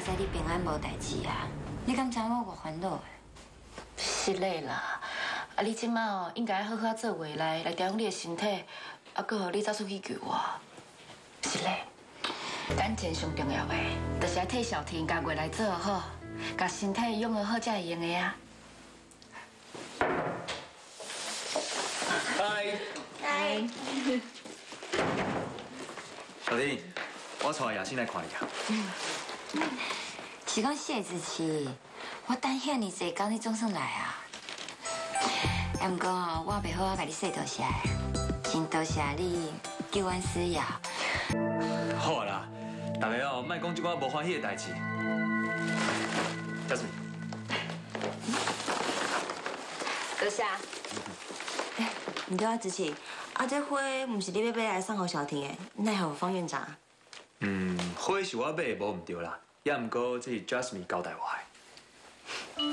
知你平安无代志啊，你敢知我偌烦恼的？ 是嘞啦，啊，你即马哦，应该好好做回来调养你的身体，啊，搁互你走出去救我。是嘞，咱真上重要的，就是要替小婷家月来做好，甲身体养好才会用的啊。 嗨， 嗨， 小婷，我带雅欣来看你啊。 是讲谢子琪，我等遐尼济工，你总算来啊。啊，毋过哦，我袂好甲你说多谢，真多谢你救阮思瑶。 好啊啦，大家哦，莫讲即寡无欢喜的代志。Jasmine， 多谢。 唔对啊，子琪，啊，这花唔是你要买来送给小婷的，奈何方院长？ 花是我买的，无唔对啦。也毋过这是 Jasmine 交代我的。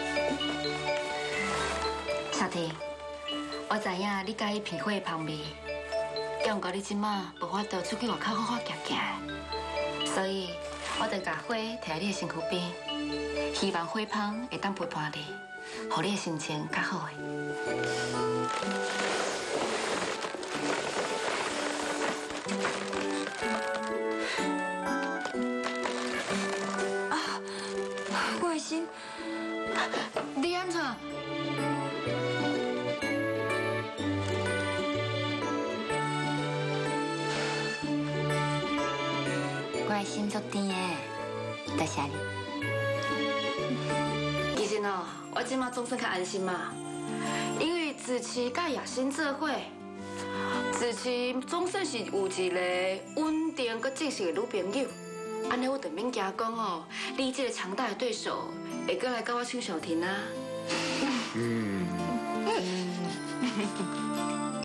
小婷，我知影你介意鼻花的香味，也毋过你即马无法度出去外口好好行行，所以我就把花摕在你的身躯边，希望花香会当陪伴你，互你的心情较好的。 我的心， 你安怎？ 我的心足甜的，多谢你。 其实哦，我即马总算较安心嘛，因为子琪甲雅欣做伙，子琪总算是有一个稳定佮正式的女朋友。安尼我就免惊讲哦，你这个强大的对手会过来跟我抢小婷啊。